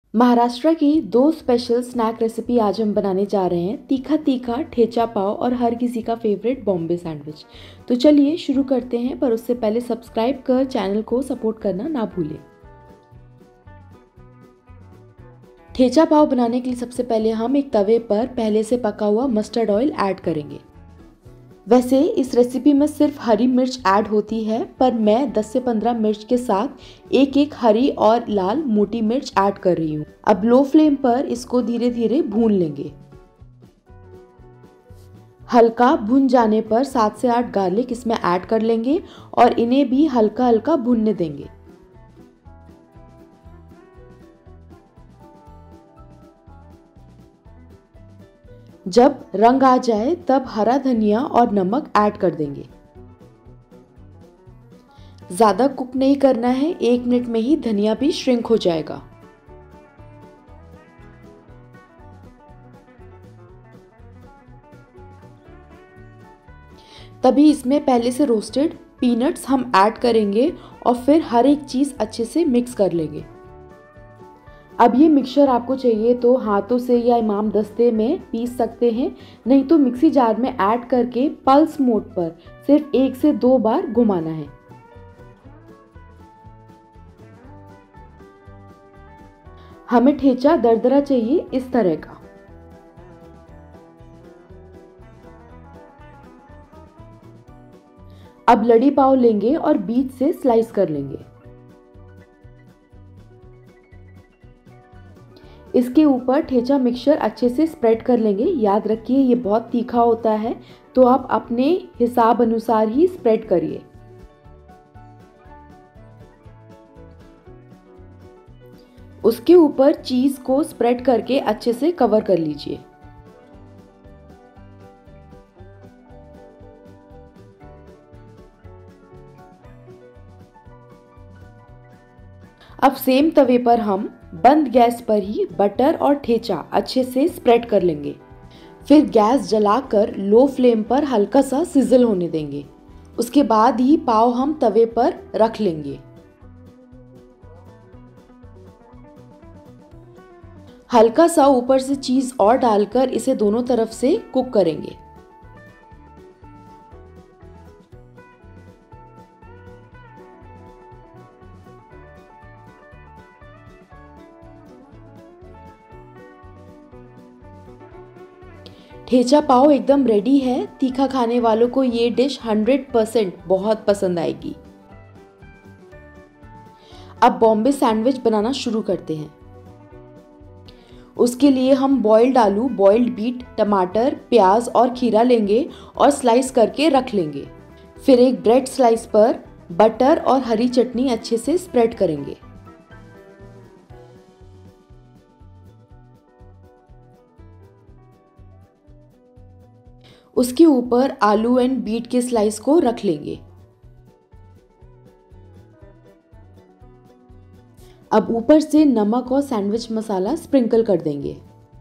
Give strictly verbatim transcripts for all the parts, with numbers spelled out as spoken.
महाराष्ट्र की दो special snack recipe आज हम बनाने जा रहे हैं। तीखा तीखा ठेचा पाव और हर किसी का फेवरेट बॉम्बे सैंडविच। तो चलिए शुरू करते हैं, पर उससे पहले सब्सक्राइब कर चैनल को सपोर्ट करना ना भूलें। ठेचा पाव बनाने के लिए सबसे पहले हम एक तवे पर पहले से पका हुआ मस्टर्ड ऑयल ऐड करेंगे। वैसे इस रेसिपी में सिर्फ हरी मिर्च ऐड होती है, पर मैं दस से पंद्रह मिर्च के साथ एक एक हरी और लाल मोटी मिर्च ऐड कर रही हूँ। अब लो फ्लेम पर इसको धीरे धीरे भून लेंगे। हल्का भुन जाने पर सात से आठ गार्लिक इसमें ऐड कर लेंगे और इन्हें भी हल्का हल्का भुनने देंगे। जब रंग आ जाए तब हरा धनिया और नमक ऐड कर देंगे। ज़्यादा कुक नहीं करना है, एक मिनट में ही धनिया भी श्रिंक हो जाएगा। तभी इसमें पहले से रोस्टेड पीनट्स हम ऐड करेंगे और फिर हर एक चीज़ अच्छे से मिक्स कर लेंगे। अब ये मिक्सचर आपको चाहिए तो हाथों से या इमाम दस्ते में पीस सकते हैं, नहीं तो मिक्सी जार में ऐड करके पल्स मोड पर सिर्फ एक से दो बार घुमाना है। हमें ठेचा दरदरा चाहिए इस तरह का। अब लड़ी पाव लेंगे और बीच से स्लाइस कर लेंगे। इसके ऊपर ठेचा मिक्सचर अच्छे से स्प्रेड कर लेंगे। याद रखिए ये बहुत तीखा होता है, तो आप अपने हिसाब अनुसार ही स्प्रेड करिए। उसके ऊपर चीज़ को स्प्रेड करके अच्छे से कवर कर लीजिए। अब सेम तवे पर हम बंद गैस पर ही बटर और ठेचा अच्छे से स्प्रेड कर लेंगे। फिर गैस जलाकर लो फ्लेम पर हल्का सा सिजल होने देंगे। उसके बाद ही पाव हम तवे पर रख लेंगे। हल्का सा ऊपर से चीज़ और डालकर इसे दोनों तरफ से कुक करेंगे। ठेचा पाव एकदम रेडी है। तीखा खाने वालों को ये डिश हंड्रेड परसेंट बहुत पसंद आएगी। अब बॉम्बे सैंडविच बनाना शुरू करते हैं। उसके लिए हम बॉइल्ड आलू, बॉइल्ड बीट, टमाटर, प्याज और खीरा लेंगे और स्लाइस करके रख लेंगे। फिर एक ब्रेड स्लाइस पर बटर और हरी चटनी अच्छे से स्प्रेड करेंगे। उसके ऊपर आलू एंड बीट के स्लाइस को रख लेंगे। अब ऊपर से नमक और सैंडविच मसाला स्प्रिंकल कर देंगे।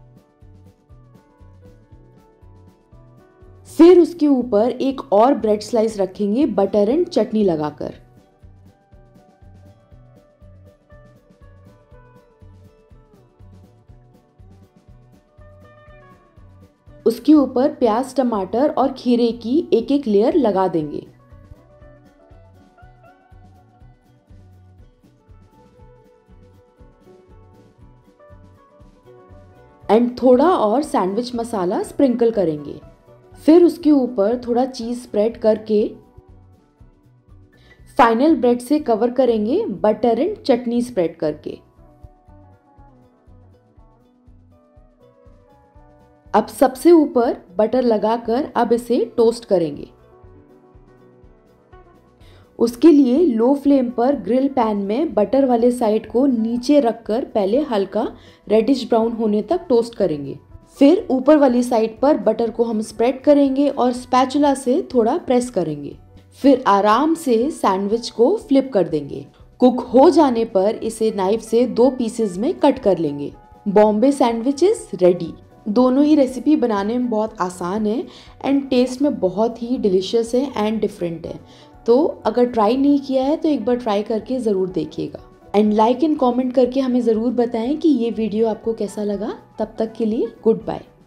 फिर उसके ऊपर एक और ब्रेड स्लाइस रखेंगे बटर एंड चटनी लगाकर। उसके ऊपर प्याज, टमाटर और खीरे की एक एक लेयर लगा देंगे। एंड थोड़ा और सैंडविच मसाला स्प्रिंकल करेंगे। फिर उसके ऊपर थोड़ा चीज स्प्रेड करके फाइनल ब्रेड से कवर करेंगे बटर एंड चटनी स्प्रेड करके। अब सबसे ऊपर बटर लगाकर अब इसे टोस्ट करेंगे। उसके लिए लो फ्लेम पर ग्रिल पैन में बटर वाले साइड को नीचे रखकर पहले हल्का रेडिश ब्राउन होने तक टोस्ट करेंगे। फिर ऊपर वाली साइड पर बटर को हम स्प्रेड करेंगे और स्पैचुला से थोड़ा प्रेस करेंगे। फिर आराम से सैंडविच को फ्लिप कर देंगे। कुक हो जाने पर इसे नाइफ से दो पीसेस में कट कर लेंगे। Bombay sandwich is ready. दोनों ही रेसिपी बनाने में बहुत आसान है एंड टेस्ट में बहुत ही डिलीशियस है एंड डिफरेंट है। तो अगर ट्राई नहीं किया है तो एक बार ट्राई करके ज़रूर देखिएगा। एंड लाइक एंड कमेंट करके हमें ज़रूर बताएं कि ये वीडियो आपको कैसा लगा। तब तक के लिए गुड बाय।